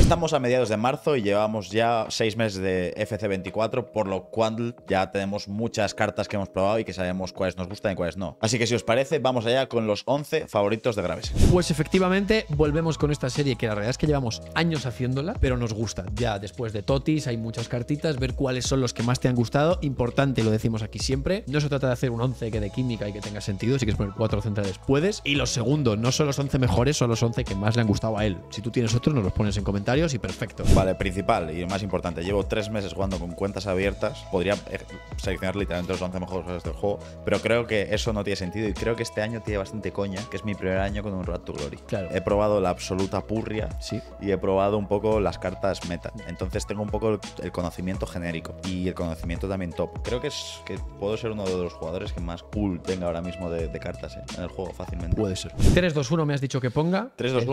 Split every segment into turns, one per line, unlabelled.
Estamos a mediados de marzo y llevamos ya 6 meses de FC24, por lo cual ya tenemos muchas cartas que hemos probado y que sabemos cuáles nos gustan y cuáles no. Así que si os parece, vamos allá con los 11 favoritos de Graves.
Pues efectivamente, volvemos con esta serie que la realidad es que llevamos años haciéndola, pero nos gusta. Ya después de Totis hay muchas cartitas, ver cuáles son los que más te han gustado. Importante, lo decimos aquí siempre, no se trata de hacer un 11 que de química y que tenga sentido. Si quieres poner 4 centrales, puedes. Y los segundos, no son los 11 mejores, son los 11 que más le han gustado a él. Si tú tienes otros, nos los pones en comentarios y perfecto.
Vale, principal y más importante, llevo 3 meses jugando con cuentas abiertas. Podría seleccionar literalmente los 11 mejores jugadores del juego, pero creo que eso no tiene sentido y creo que este año tiene bastante coña, que es mi primer año con un Road to Glory.
Claro.
He probado la absoluta purria,
Sí.
y he probado un poco las cartas meta. Entonces tengo un poco el conocimiento genérico y el conocimiento también top. Creo que puedo ser uno de los jugadores que más pool tenga ahora mismo de cartas en el juego fácilmente.
Puede ser. 3-2-1 me has dicho que ponga.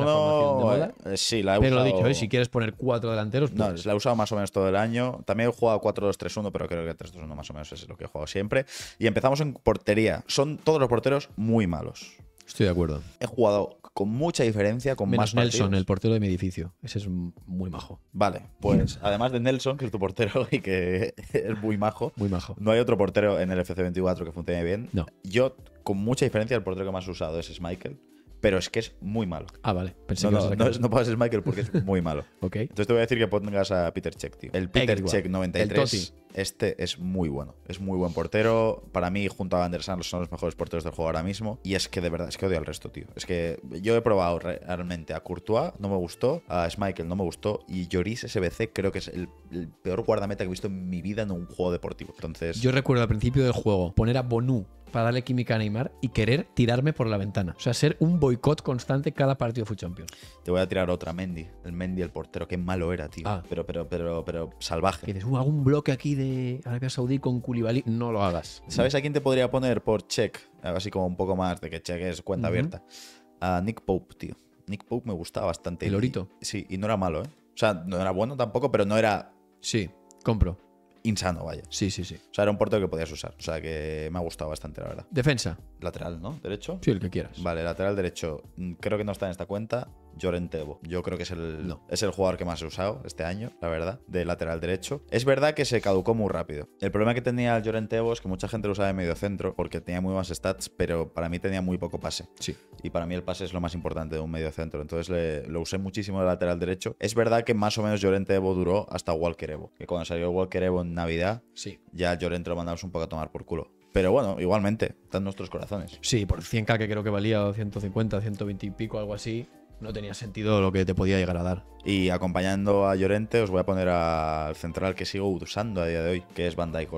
3-2-1, sí, la he
Pero
usado.
lo dicho, si quieres poner 4 delanteros,
No,
puedes.
la he usado más o menos todo el año. También he jugado 4-2-3-1, pero creo que 3-2-1 más o menos es lo que he jugado siempre. Y empezamos en portería. Son todos los porteros muy malos.
Estoy de acuerdo.
He jugado con mucha diferencia, con
Menos
más partidos.
Nelson, el portero de mi edificio. Ese es muy majo.
Vale, pues además de Nelson, que es tu portero y que es muy majo,
Muy majo.
no hay otro portero en el FC24 que funcione bien.
No.
Yo, con mucha diferencia, el portero que más he usado es Schmeichel, pero es que es muy malo.
Ah, vale. Pensé
No,
que ibas a sacar-
no puedes ser Schmeichel porque es muy malo.
Ok.
Entonces te voy a decir que pongas a Peter Cech, tío. El Peter
igual.
Cech
El
93,
Totti.
este es muy bueno. Es muy buen portero. Para mí, junto a Van der Sar, son los mejores porteros del juego ahora mismo. Y es que de verdad, es que odio al resto, tío. Es que yo he probado realmente a Courtois, no me gustó. A Schmeichel no me gustó. Y Lloris SBC creo que es el peor guardameta que he visto en mi vida en un juego deportivo. Entonces,
Yo recuerdo al principio del juego poner a Bonu para darle química a Neymar y querer tirarme por la ventana. O sea, ser un boicot constante cada partido de FUT Champions.
te voy a tirar otra, Mendy. El portero. Qué malo era, tío.
Ah.
Pero salvaje.
Que dices, hago un bloque aquí de Arabia Saudí con Koulibaly. No lo hagas.
¿Sabes a quién te podría poner por Check? Algo así como un poco más de que Check es cuenta abierta. A Nick Pope, tío. Nick Pope me gustaba bastante.
¿El Lorito?
Sí, y no era malo, ¿eh? O sea, no era bueno tampoco, pero no era
Sí, compro.
insano, vaya.
Sí, sí, sí.
O sea, era un portero que podías usar. O sea, que me ha gustado bastante, la verdad.
Defensa.
Lateral, ¿no? ¿Derecho?
Sí, el que quieras.
Vale, lateral derecho. Creo que no está en esta cuenta. Llorente-Evo. Yo creo que
No.
es el jugador que más he usado este año, la verdad, de lateral derecho. Es verdad que se caducó muy rápido. El problema que tenía el Llorente-Evo es que mucha gente lo usaba de medio centro porque tenía muy buenas stats, pero para mí tenía muy poco pase.
Sí.
Y para mí el pase es lo más importante de un medio centro. Entonces lo usé muchísimo de lateral derecho. Es verdad que más o menos Llorente-Evo duró hasta Walker-Evo. Que cuando salió Walker-Evo en Navidad,
Sí.
ya Llorente lo mandamos un poco a tomar por culo. Pero bueno, igualmente, está en nuestros corazones.
Sí, por 100k que creo que valía 150, 120 y pico, algo así. No tenía sentido lo que te podía llegar a dar.
Y acompañando a Llorente, os voy a poner al central que sigo usando a día de hoy, que es Van Dijk.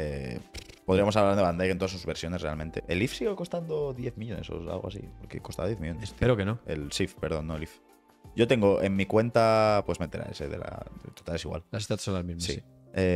Podríamos hablar de Van Dijk en todas sus versiones realmente. El IF sigue costando 10 millones o algo así, porque costaba 10 millones.
Espero que no.
El SIF, perdón, no el IF. Yo tengo en mi cuenta, pues meterá ese de la. Total, es igual.
Las stats son las mismas.
Sí.
Sí.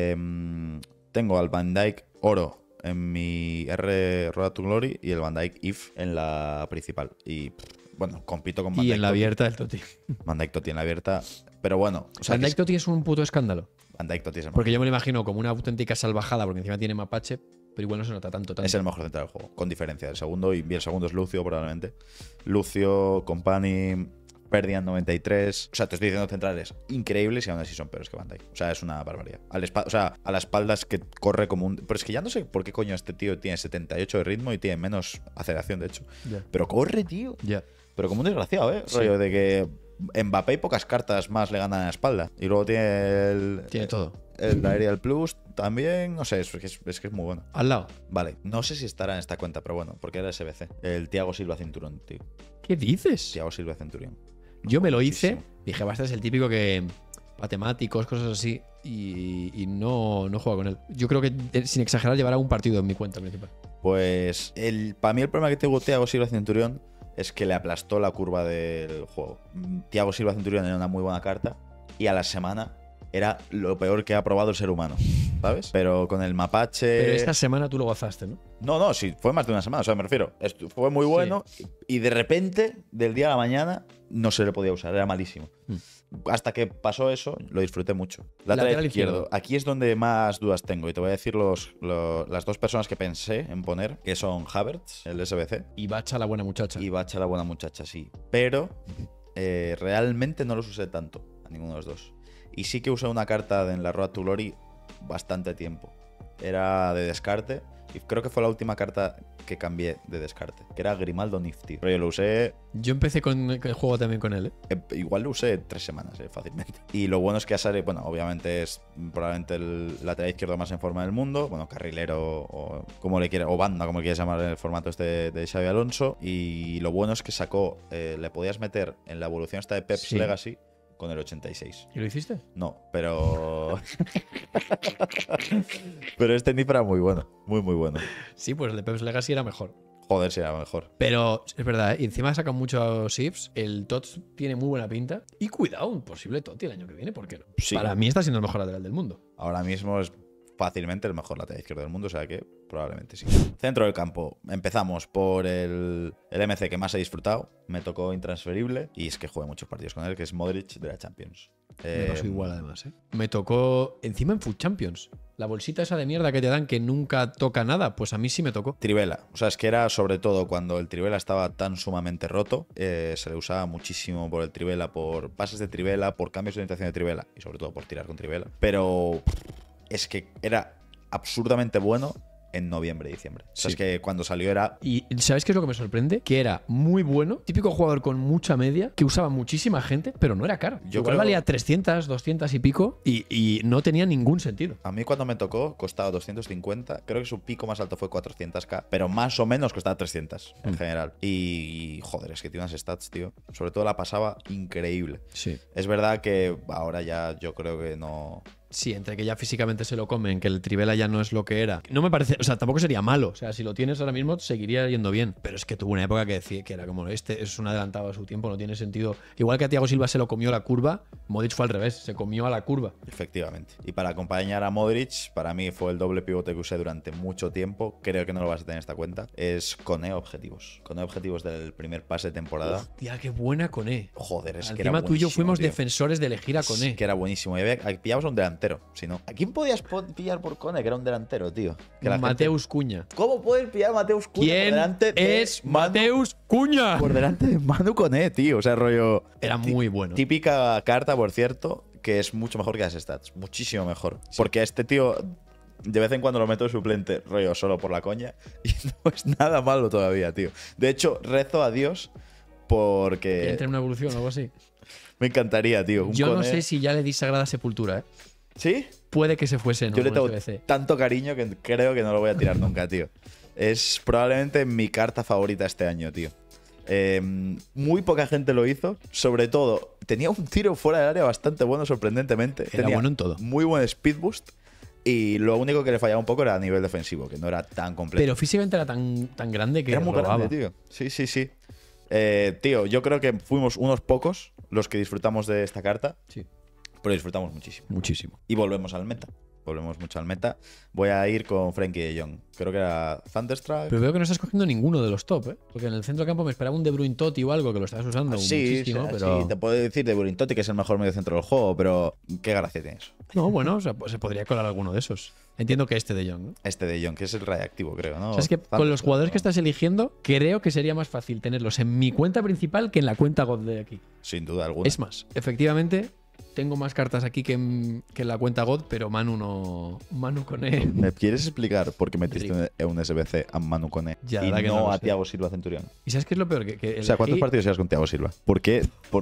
Tengo al Van Dijk oro en mi R Road to Glory y el Van Dijk IF en la principal. Y bueno, compito con Van
Y
Dijk
en la
Totti.
abierta del Totti.
Van Dijk Totti en la abierta. Pero bueno, o sea,
Van Dijk Totti es un puto escándalo.
Van Dijk Totti es el
Porque yo me lo imagino como una auténtica salvajada, porque encima tiene mapache, pero igual no se nota tanto.
Es el mejor central del juego, con diferencia. El segundo es Lucio, probablemente. Lucio, Company, Perdian 93. O sea, te estoy diciendo centrales increíbles y aún así son peores que Van Dijk. O sea, es una barbaridad. O sea, a la espalda es que corre como un. Pero es que ya no sé por qué coño este tío tiene 78 de ritmo y tiene menos aceleración, de hecho.
Ya.
Pero corre, tío.
Ya.
Pero como un desgraciado, ¿eh?
Sí.
Rollo de que Mbappé y pocas cartas más le ganan a la espalda. Y luego tiene
Tiene todo.
el Aerial Plus también. No sé, es que es muy bueno.
Al lado.
Vale, no sé si estará en esta cuenta, pero bueno, porque era SBC. El Thiago Silva Cinturón, tío.
¿Qué dices?
Thiago Silva Centurión.
Yo me lo hice.
Muchísimo.
Dije, basta, es el típico que. Matemáticos, cosas así. Y no juega con él. Yo creo que, sin exagerar, llevará un partido en mi cuenta principal.
Pues para mí el problema que tuvo Thiago Silva Centurión es que le aplastó la curva del juego. Thiago Silva Centurión era una muy buena carta y a la semana era lo peor que ha probado el ser humano, ¿sabes? Pero con el mapache...
Pero esta semana tú lo gozaste, ¿no?
No, sí, fue más de una semana, o sea, me refiero. Fue muy bueno y de repente, del día a la mañana, no se le podía usar, era malísimo. Hasta que pasó eso, lo disfruté mucho. Lateral izquierdo. Aquí es donde más dudas tengo y te voy a decir las dos personas que pensé en poner, que son Havertz, el SBC,
Y Bacha, la buena muchacha.
y Bacha, la buena muchacha, sí. Pero realmente no los usé tanto. A ninguno de los dos. Y sí que usé una carta en la Road to Glory bastante tiempo. Era de descarte. Y creo que fue la última carta que cambié de descarte. Que era Grimaldo Nifty. Pero yo lo usé.
Yo empecé con el juego también con él, ¿eh?
Igual lo usé 3 semanas, fácilmente. Y lo bueno es que Asare, bueno, obviamente es probablemente el lateral izquierdo más en forma del mundo. Bueno, carrilero o como le quiera, o banda, como quieras llamar en el formato este de Xabi Alonso. Y lo bueno es que sacó, le podías meter en la evolución esta de Pep's Legacy con el 86.
¿Y lo hiciste?
No, pero. Pero este Nif era muy bueno. Muy, muy bueno.
Sí, pues el de Pep's Legacy era mejor.
Joder, si era mejor.
Pero es verdad, ¿eh? Y encima sacan muchos shifts. El TOTS tiene muy buena pinta. Y cuidado, un posible TOTI el año que viene, ¿por qué no?
Sí.
Para mí está siendo el mejor lateral del mundo.
Ahora mismo es fácilmente el mejor lateral izquierdo del mundo, o sea que probablemente sí. Centro del campo. Empezamos por el MC que más he disfrutado. Me tocó intransferible y es que jugué muchos partidos con él, que es Modric de la Champions.
Me pasó igual además, ¿eh? Me tocó encima en Food Champions. La bolsita esa de mierda que te dan que nunca toca nada, pues a mí sí me tocó.
Trivela. O sea, es que era sobre todo cuando el Trivela estaba tan sumamente roto, se le usaba muchísimo por el Trivela, por pases de Trivela, por cambios de orientación de Trivela y sobre todo por tirar con Trivela. Pero es que era absurdamente bueno en noviembre, diciembre. O sea, es que cuando salió era...
Y ¿sabes qué es lo que me sorprende? Que era muy bueno, típico jugador con mucha media, que usaba muchísima gente, pero no era caro. Igual valía 300, 200 y pico y no tenía ningún sentido.
A mí cuando me tocó costaba 250, creo que su pico más alto fue 400k, pero más o menos costaba 300 en general. Y joder, es que tiene unas stats, tío. Sobre todo la pasaba increíble.
Sí.
Es verdad que ahora ya yo creo que no...
Sí, entre que ya físicamente se lo comen, que el Trivela ya no es lo que era. No me parece, o sea, tampoco sería malo. O sea, si lo tienes ahora mismo, seguiría yendo bien. Pero es que tuvo una época que decía que era como, este es un adelantado a su tiempo, no tiene sentido. Igual que a Thiago Silva se lo comió la curva, Modric fue al revés, se comió a la curva.
Efectivamente. Y para acompañar a Modric, para mí fue el doble pivote que usé durante mucho tiempo. Creo que no lo vas a tener en esta cuenta. Es Koné objetivos. Koné objetivos del primer pase de temporada.
Hostia, qué buena Koné.
Joder, es
Encima
que era buenísimo,
tú y yo fuimos
tío.
defensores de elegir a Koné.
Es que era buenísimo. Y pillabas a un delantero, si no. ¿A quién podías pillar por Koné? Que era un delantero, tío. Que la
Mateus Cuña.
¿Cómo puedes pillar a Mateus Cuña
¿Quién
por delante de
es Mateus Cuña?
Por delante de Manu Koné, tío. O sea, rollo...
Era muy bueno.
Típica carta, por cierto, que es mucho mejor que las stats. Muchísimo mejor. Sí. Porque a este tío... De vez en cuando lo meto de suplente, rollo, solo por la coña. Y no es nada malo todavía, tío. De hecho, rezo a Dios porque...
¿Que entre en una evolución o algo así?
Me encantaría, tío.
Yo no sé si ya le di Sagrada Sepultura, ¿eh?
¿Sí?
Puede que se fuese, ¿no?
Yo le tengo tanto cariño que creo que no lo voy a tirar nunca, tío. Es probablemente mi carta favorita este año, tío. Muy poca gente lo hizo. Sobre todo, tenía un tiro fuera del área bastante bueno, sorprendentemente.
Era bueno en todo.
Muy buen speed boost. Y lo único que le fallaba un poco era a nivel defensivo, que no era tan completo.
Pero físicamente era tan grande que
era muy
robaba.
grande, tío. Sí, sí, sí. Tío, yo creo que fuimos unos pocos los que disfrutamos de esta carta.
Sí.
Pero disfrutamos muchísimo.
Muchísimo.
Y volvemos al meta. Volvemos mucho al meta. Voy a ir con Frenkie de Jong. Creo que era Thunderstrike.
Pero veo que no estás cogiendo ninguno de los top, ¿eh? Porque en el centro del campo me esperaba un De Bruyne Totti o algo que lo estás usando muchísimo. Pero...
sí, te puedo decir De Bruyne Totti, que es el mejor medio centro del juego, pero qué gracia tiene eso.
No, bueno, o sea, pues se podría colar alguno de esos. Entiendo que este De Jong, ¿no?
Este De Jong, que es el radiactivo, creo, ¿no?
O sea, es que con los jugadores que estás eligiendo, creo que sería más fácil tenerlos en mi cuenta principal que en la cuenta God de aquí.
Sin duda alguna.
Es más, efectivamente... Tengo más cartas aquí que en la cuenta God, pero Manu no. Manu Koné.
¿Me quieres explicar por qué metiste un SBC a Manu Koné y no a Thiago Silva Centurión?
¿Y sabes qué es lo peor?
O sea, ¿cuántos partidos llevas con Thiago Silva? ¿Por qué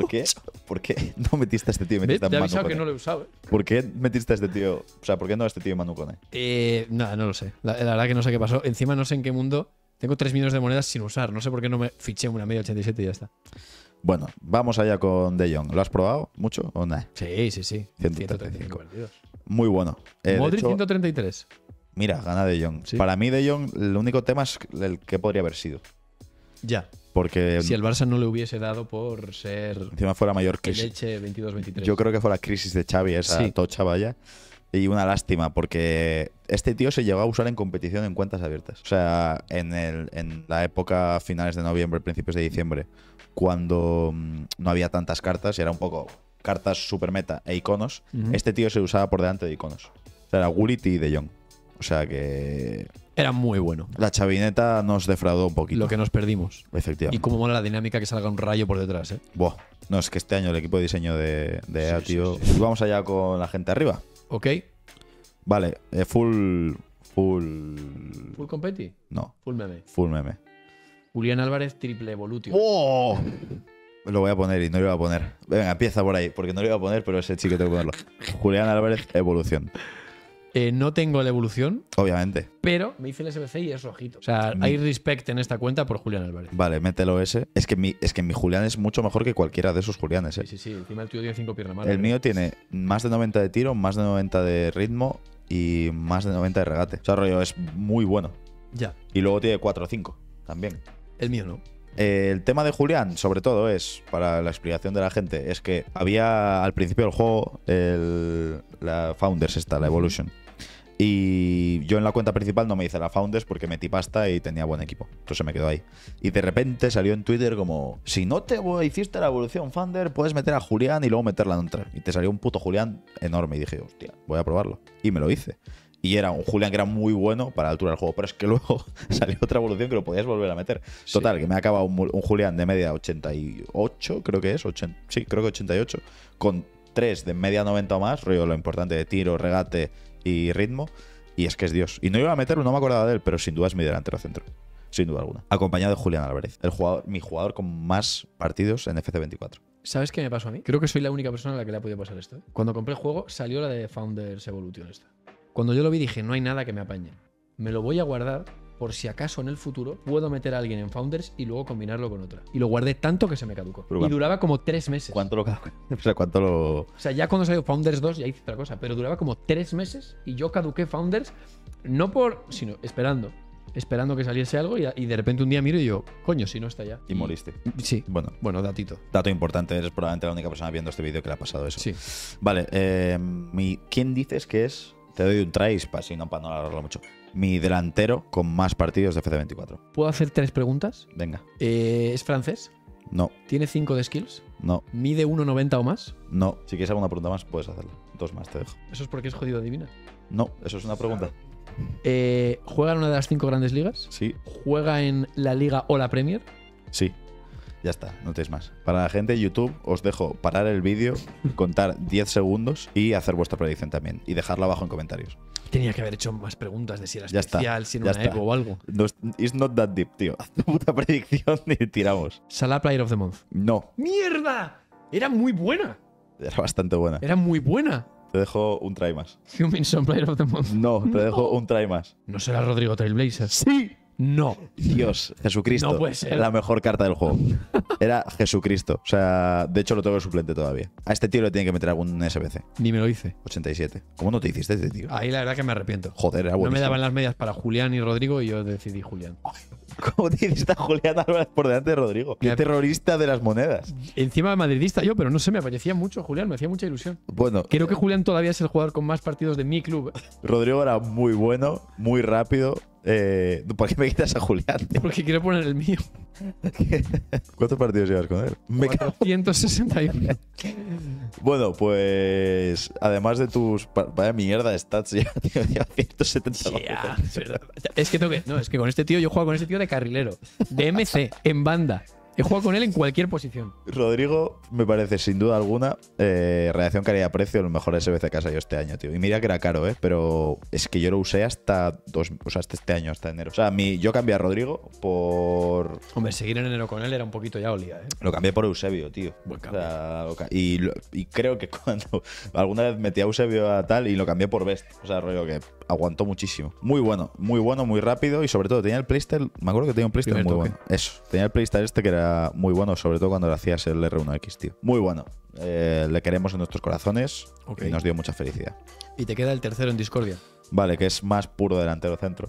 no metiste a este tío y metiste a Manu Koné?
Te he avisado que no lo he usado, ¿eh?
¿Por qué metiste a este tío? O sea, ¿por qué no a este tío Manu Koné?
Nada, no lo sé. La verdad que no sé qué pasó. Encima no sé en qué mundo. Tengo 3 millones de monedas sin usar. No sé por qué no me fiché una media 87 y ya está.
Bueno, vamos allá con De Jong. ¿Lo has probado mucho o no?
Sí, sí, sí.
135 partidos. Muy bueno.
Modric 133.
Mira, gana De Jong.
¿Sí?
Para mí De Jong, el único tema es el que podría haber sido.
Ya.
Porque
si el Barça no le hubiese dado por ser
encima fuera mayor crisis.
Elche 22-23.
Yo creo que fue la crisis de Xavi, esa tocha vaya. Y una lástima, porque este tío se llegó a usar en competición en cuentas abiertas. O sea, en la época finales de noviembre, principios de diciembre, cuando no había tantas cartas y era un poco cartas super meta e iconos, este tío se usaba por delante de iconos. O sea, era Gullit y De Jong. O sea que
Era muy bueno.
La chavineta nos defraudó un poquito.
Lo que nos perdimos. Y
Efectivamente.
cómo mola la dinámica que salga un rayo por detrás, ¿eh?
Buah. No, es que este año el equipo de diseño de EA,
Sí,
tío.
sí,
Y vamos allá con la gente arriba.
¿Ok?
Vale, full.
¿Full competi?
No,
Full meme.
full meme.
Julián Álvarez, triple evolution.
¡Oh! Lo voy a poner y no lo iba a poner. Venga, empieza por ahí, porque no lo iba a poner, pero ese chico tengo que ponerlo. Julián Álvarez, evolución.
No tengo la evolución,
Obviamente.
pero me hice el SBC y es rojito. O sea, hay respect en esta cuenta por Julián Álvarez.
Vale, mételo ese. Es que mi Julián es mucho mejor que cualquiera de esos Julianes,
Sí, sí, sí. Encima el tuyo tiene 5 piernas malas.
El mío tiene más de 90 de tiro, más de 90 de ritmo y más de 90 de regate. O sea, rollo, es muy bueno.
Ya.
Y luego tiene 4 o 5 también.
El mío no.
El tema de Julián, sobre todo, es, para la explicación de la gente, es que había al principio del juego la Founders esta, la Evolution. Y yo en la cuenta principal no me hice la Founders porque metí pasta y tenía buen equipo. Entonces me quedó ahí. Y de repente salió en Twitter como: si no te hiciste la evolución Founder, puedes meter a Julián y luego meterla en otra. Y te salió un puto Julián enorme. Y dije, hostia, voy a probarlo. Y me lo hice. Y era un Julián que era muy bueno para la altura del juego. Pero es que luego salió otra evolución que lo podías volver a meter.
Sí.
Total, que me ha acabado un Julián de media 88, creo que es. Sí, creo que 88. Con 3 de media 90 o más. Rollo, lo importante de tiro, regate y ritmo. Y es que es Dios. Y no iba a meterlo, no me acordaba de él, pero sin duda es mi delantero centro. Sin duda alguna. Acompañado de Julián Álvarez, mi jugador con más partidos en FC24.
¿Sabes qué me pasó a mí? Creo que soy la única persona a la que le ha podido pasar esto. Cuando compré el juego, salió la de Founders Evolution esta. Cuando yo lo vi dije, no hay nada que me apañe. Me lo voy a guardar por si acaso en el futuro puedo meter a alguien en Founders y luego combinarlo con otra. Y lo guardé tanto que se me caducó.
Pero
Y duraba como 3 meses.
¿Cuánto lo o sea, cuánto lo.
O sea, ya cuando salió Founders 2 ya hice otra cosa, pero duraba como 3 meses y yo caduqué Founders no por, sino esperando que saliese algo y de repente un día miro y yo, coño, si no está ya.
Y moriste.
Sí.
Bueno,
Bueno, datito.
dato importante, eres probablemente la única persona viendo este vídeo que le ha pasado eso.
Sí.
Vale, ¿quién dices que es? Te doy un try, para no alargarlo mucho. Mi delantero con más partidos de FC24.
¿Puedo hacer 3 preguntas?
Venga.
¿Es francés?
No,
¿Tiene 5 de skills?
no,
¿Mide 1,90 o más?
no. Si quieres alguna pregunta más, puedes hacerla. 2 más te dejo.
Eso es porque es jodido adivinar.
No, eso es una pregunta.
¿Juega en una de las 5 grandes ligas?
Sí,
¿Juega en la Liga o la Premier?
sí. Ya está, no tenéis más. Para la gente de YouTube, os dejo parar el vídeo, contar 10 segundos y hacer vuestra predicción también. Y dejarla abajo en comentarios.
Tenía que haber hecho más preguntas de si era
Ya está,
especial, si era
ya
una
está.
Evo o algo.
No, it's not that deep, tío. Haz tu puta predicción y tiramos.
Salah Player of the Month.
No,
¡Mierda! Era muy buena.
era bastante buena.
Era muy buena.
Te dejo un try más.
Huminson Player of the Month.
No, te dejo un try más.
¿No será Rodrigo Trailblazer?
¡Sí!
No.
Dios, Jesucristo.
No puede ser.
La mejor carta del juego. Era Jesucristo. O sea, de hecho lo tengo de suplente todavía. A este tío le tienen que meter algún SBC.
Ni me lo hice.
87. ¿Cómo no te hiciste este tío?
Ahí la verdad que me arrepiento.
Joder, era
No me
buenísimo.
daban las medias para Julián y Rodrigo y yo decidí Julián.
¿Cómo te hiciste a Julián Álvarez por delante de Rodrigo? ¡Qué
Mira.
terrorista de las monedas!
Encima madridista yo, pero no sé, me parecía mucho Julián, me hacía mucha ilusión.
Bueno,
Creo que Julián todavía es el jugador con más partidos de mi club.
Rodrigo era muy bueno, muy rápido. ¿Por qué me quitas a Julián, tío?
Porque quiero poner el mío.
¿Cuántos partidos llevas con él? Me cago.
461.
Bueno, pues además de tus vaya mierda de stats ya, tío, ya 170.
Yeah, es verdad. Es que tengo que. No, es que con este tío yo juego con este tío de carrilero, de MC, en banda. He jugado con él en cualquier posición.
Rodrigo me parece sin duda alguna relación calidad-precio el mejor SBC que ha salido este año, tío. Y mira que era caro, pero es que yo lo usé hasta hasta este año, hasta enero. O sea, yo cambié a Rodrigo por
Hombre, seguir en enero con él era un poquito ya olía, ¿eh?
lo cambié por Eusebio, tío.
Buen
O
cambio.
sea, y creo que cuando alguna vez metí a Eusebio a tal y lo cambié por Best. O sea, rollo que aguantó muchísimo. Muy bueno, muy rápido y sobre todo tenía el playstyle. Me acuerdo que tenía un playstyle
Primer
muy
toque.
bueno. Eso, tenía el playstyle este que era muy bueno, sobre todo cuando le hacías el R1X, tío. Muy bueno. Le queremos en nuestros corazones
Ok.
y nos dio mucha felicidad.
Y te queda el tercero en Discordia.
Vale, que es más puro delantero centro,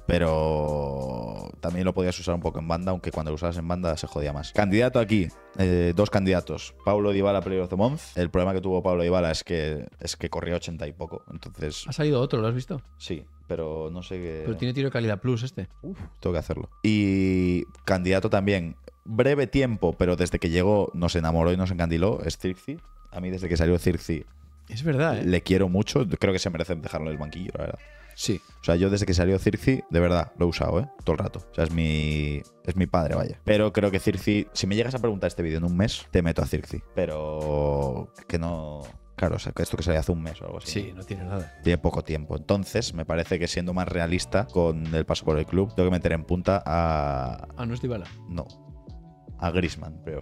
pero también lo podías usar un poco en banda, aunque cuando lo usabas en banda se jodía más. Candidato aquí, 2 candidatos. Paulo Dybala, Player of the Month. El problema que tuvo Paulo Dybala es que corría 80 y poco, entonces
Ha salido otro, ¿lo has visto?
sí, pero no sé qué.
Pero tiene tiro de calidad plus este.
Tengo que hacerlo. Y candidato también, breve tiempo, pero desde que llegó nos enamoró y nos encandiló, es Circe. A mí desde que salió Circe
Es verdad, ¿eh?
Le quiero mucho. Creo que se merece dejarlo en el banquillo, la verdad.
Sí.
O sea, yo desde que salió Circi, de verdad, lo he usado, ¿eh? Todo el rato. O sea, es mi padre, vaya. Pero creo que Circi, si me llegas a preguntar este vídeo en un mes, te meto a Circi. Pero que no... Claro, o sea, que esto que salió hace un mes o algo así.
Sí, no tiene nada.
Tiene poco tiempo. Entonces, me parece que siendo más realista con el paso por el club, tengo que meter en punta a...
Ah, no es Dybala.
No. A Griezmann, pero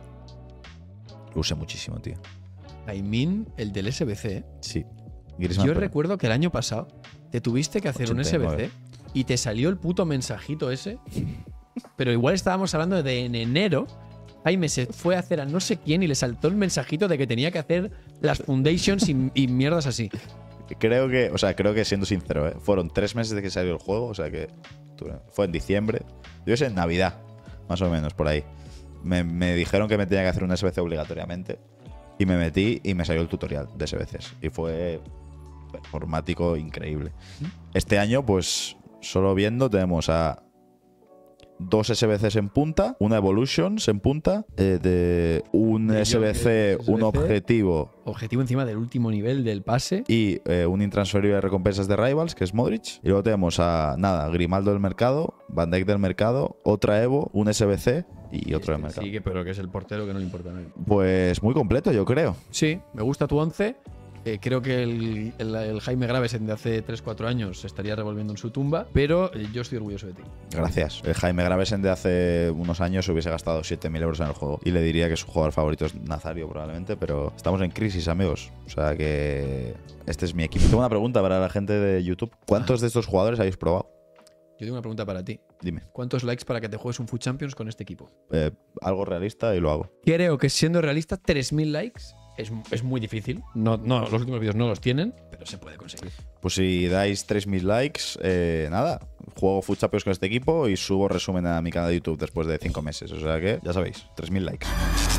lo usé muchísimo, tío.
Laymin, el del SBC, ¿eh?
Sí. Griezmann,
Yo
pero-
recuerdo que el año pasado te tuviste que hacer
89.
un SBC y te salió el puto mensajito ese. Pero igual estábamos hablando de en enero. Jaime se fue a hacer a no sé quién y le saltó el mensajito de que tenía que hacer las foundations y mierdas así.
Creo que siendo sincero, fueron 3 meses de que salió el juego, o sea que fue en diciembre. Yo sé, en Navidad, más o menos, por ahí. Me dijeron que me tenía que hacer un SBC obligatoriamente y me metí y me salió el tutorial de SBCs. Y fue performático increíble. Este año, pues, solo viendo, tenemos a 2 SBCs en punta, una Evolutions en punta, de un
De
SBC, un
SBC.
objetivo
Objetivo encima del último nivel del pase.
y un intransferible de recompensas de Rivals, que es Modric. Y luego tenemos a, Grimaldo del mercado, Van Dijk del mercado, otra Evo, un SBC y otro del mercado.
Sí, pero que es el portero que no le importa a nadie.
Pues muy completo, yo creo.
Sí, me gusta tu 11. Creo que el Jaime Gravesen de hace 3-4 años se estaría revolviendo en su tumba, pero yo estoy orgulloso de ti.
Gracias. El Jaime Gravesen de hace unos años hubiese gastado 7.000 euros en el juego. Y le diría que su jugador favorito es Nazario, probablemente, pero estamos en crisis, amigos. O sea que este es mi equipo. Tengo una pregunta para la gente de YouTube. ¿Cuántos de estos jugadores habéis probado?
Yo tengo una pregunta para ti.
Dime.
¿Cuántos likes para que te juegues un Food Champions con este equipo?
Algo realista y lo hago.
Creo que siendo realista, 3.000 likes es muy difícil. No, los últimos vídeos no los tienen, pero se puede conseguir.
Pues si dais 3.000 likes, juego Food Champions con este equipo y subo resumen a mi canal de YouTube después de 5 meses. O sea que, ya sabéis, 3.000 likes.